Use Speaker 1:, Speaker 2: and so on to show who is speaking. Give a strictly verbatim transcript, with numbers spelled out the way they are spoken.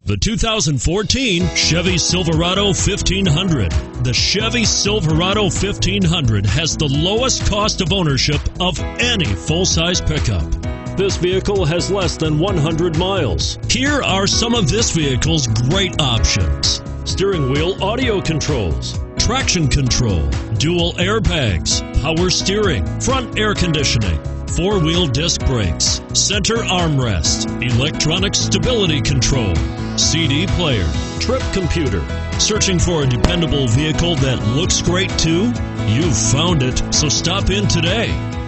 Speaker 1: The two thousand fourteen Chevy Silverado fifteen hundred. The Chevy Silverado fifteen hundred has the lowest cost of ownership of any full-size pickup. This vehicle has less than one hundred miles. Here are some of this vehicle's great options: steering wheel audio controls, traction control, dual airbags, power steering, front air conditioning, four-wheel disc brakes, center armrest, electronic stability control, C D player, trip computer. Searching for a dependable vehicle that looks great too? You've found it, so stop in today.